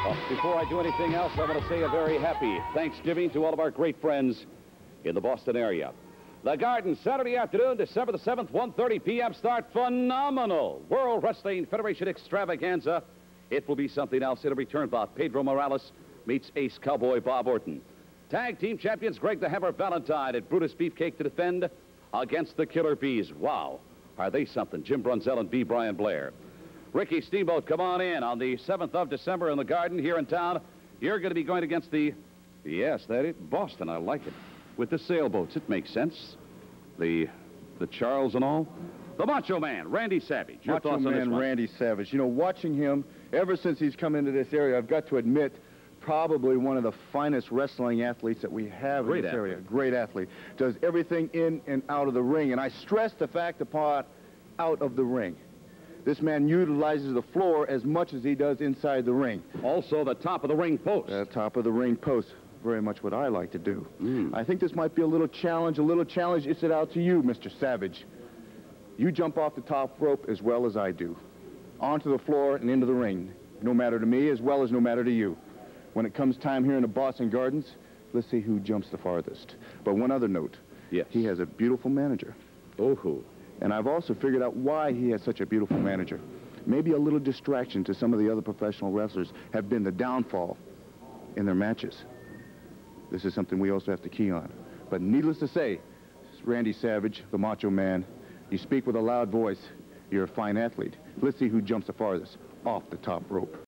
Before I do anything else, I want to say a very happy Thanksgiving to all of our great friends in the Boston area. The Garden, Saturday afternoon, December the 7th, 1:30 p.m. start. Phenomenal World Wrestling Federation extravaganza. It will be something else. It'll be Turnbout. Pedro Morales meets Ace Cowboy Bob Orton. Tag team champions Greg the Hammer Valentine and Brutus Beefcake to defend against the Killer Bees. Wow, are they something? Jim Brunzell and B. Brian Blair. Ricky Steamboat, come on in on the 7th of December in the Garden here in town. You're going to be going against the, yes, that is Boston. I like it. With the sailboats, it makes sense. The Charles and all. The Macho Man, Randy Savage. Your Macho thoughts on this Man, one? Randy Savage. You know, watching him ever since he's come into this area, I've got to admit, probably one of the finest wrestling athletes that we have in this area. Great athlete. Does everything in and out of the ring. And I stress the fact upon out of the ring. This man utilizes the floor as much as he does inside the ring. Also the top of the ring post. The top of the ring post. Very much what I like to do. I think this might be a little challenge. It's it out to you, Mr. Savage. You jump off the top rope as well as I do. Onto the floor and into the ring. No matter to me as well as no matter to you. When it comes time here in the Boston Gardens, let's see who jumps the farthest. But one other note. Yes. He has a beautiful manager. Oh-hoo. And I've also figured out why he has such a beautiful manager. Maybe a little distraction to some of the other professional wrestlers have been the downfall in their matches. This is something we also have to key on. But needless to say, Randy Savage, the Macho Man, you speak with a loud voice. You're a fine athlete. Let's see who jumps the farthest off the top rope.